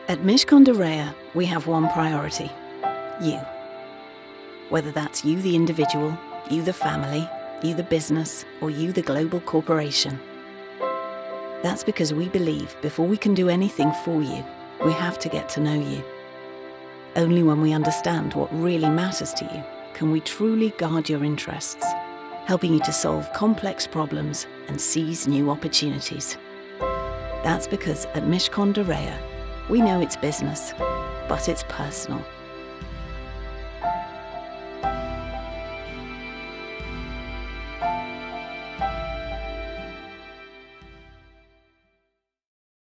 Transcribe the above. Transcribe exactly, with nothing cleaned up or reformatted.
At Mishcon de Reya, we have one priority: you. Whether that's you the individual, you the family, you the business, or you the global corporation. That's because we believe before we can do anything for you, we have to get to know you. Only when we understand what really matters to you can we truly guard your interests, helping you to solve complex problems and seize new opportunities. That's because at Mishcon de Reya, we know it's business, but it's personal.